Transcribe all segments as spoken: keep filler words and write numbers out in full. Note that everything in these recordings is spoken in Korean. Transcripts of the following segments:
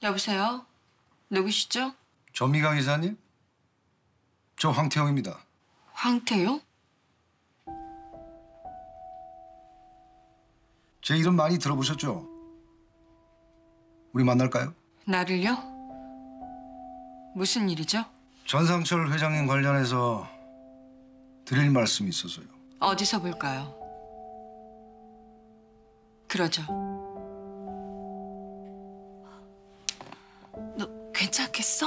여보세요? 누구시죠? 전미강 이사님? 저 황태영입니다. 황태영? 제 이름 많이 들어보셨죠? 우리 만날까요? 나를요? 무슨 일이죠? 전상철 회장님 관련해서 드릴 말씀이 있어서요. 어디서 볼까요? 그러죠. 너 괜찮겠어?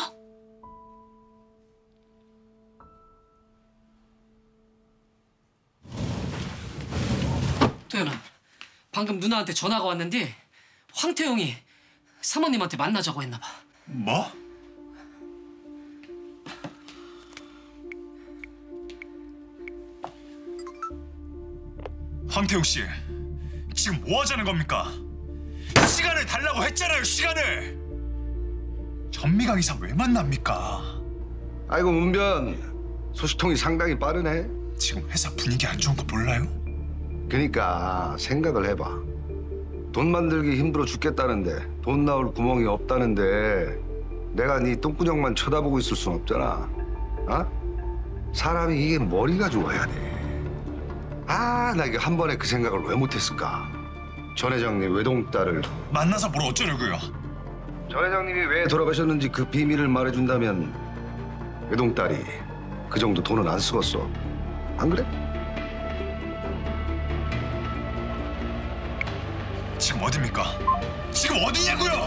도연아, 방금 누나한테 전화가 왔는데 황태영이 사모님한테 만나자고 했나 봐. 뭐? 황태용 씨, 지금 뭐 하자는 겁니까? 시간을 달라고 했잖아요, 시간을! 전미강 이사 왜 만납니까? 아이고 문변, 소식통이 상당히 빠르네. 지금 회사 분위기 안 좋은 거 몰라요? 그러니까 생각을 해봐. 돈 만들기 힘들어 죽겠다는데 돈 나올 구멍이 없다는데 내가 네 똥구녕만 쳐다보고 있을 순 없잖아. 어? 사람이 이게 머리가 좋아야 돼. 아, 나 이게 한 번에 그 생각을 왜 못했을까? 전 회장님 외동딸을 만나서 뭘 어쩌려고요? 전 회장님이 왜 돌아가셨는지 그 비밀을 말해준다면 외동딸이 그 정도 돈은 안 쓰겠어. 안 그래? 지금 어딥니까? 지금 어디냐고요?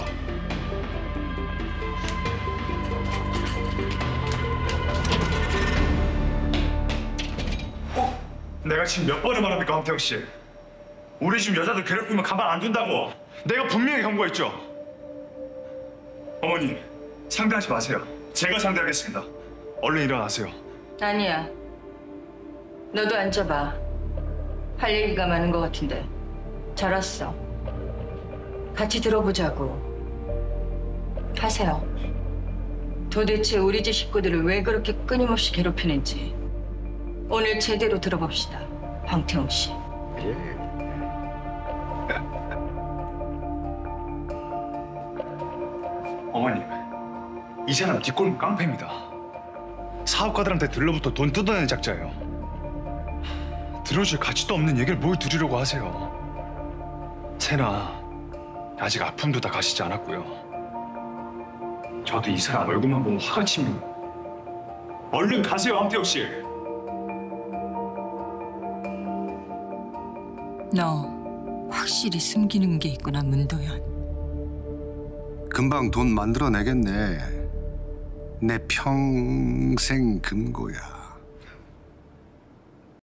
어? 내가 지금 몇 번을 말합니까, 황태영 씨? 우리 집 여자들 괴롭히면 가만 안 둔다고 내가 분명히 경고했죠. 어머니, 상대하지 마세요. 제가 상대하겠습니다. 얼른 일어나세요. 아니야. 너도 앉아봐. 할 얘기가 많은 것 같은데. 잘 왔어. 같이 들어보자고. 하세요. 도대체 우리 집 식구들을 왜 그렇게 끊임없이 괴롭히는지 오늘 제대로 들어봅시다. 황태용 씨. 예. 어머님, 이 사람 뒷골목 깡패입니다. 사업가들한테 들러붙어 돈 뜯어내는 작자예요. 들어줄 가치도 없는 얘기를 뭘 들으려고 하세요. 세나, 아직 아픔도 다 가시지 않았고요. 저도 이 사람 얼굴만 보면 화가 칩니다. 얼른 가세요, 황태영 씨. 너 확실히 숨기는 게 있구나, 문도연. 금방 돈 만들어내겠네. 내 평생 금고야.